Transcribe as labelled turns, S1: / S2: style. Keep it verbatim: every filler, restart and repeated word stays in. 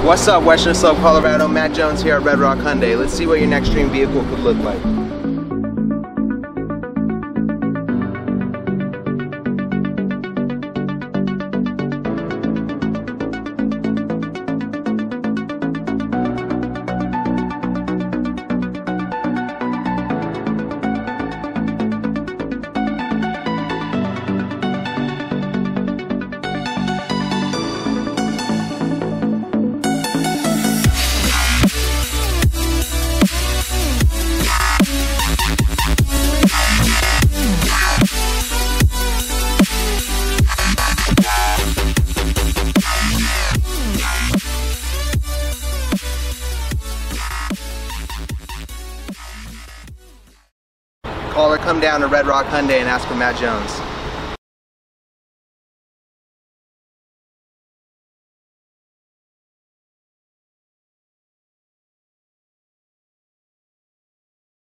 S1: What's up, Western Slope, Colorado? Matt Jones here at Red Rock Hyundai. Let's see what your next dream vehicle could look like. Call or come down to Red Rock Hyundai and ask for Matt Jones.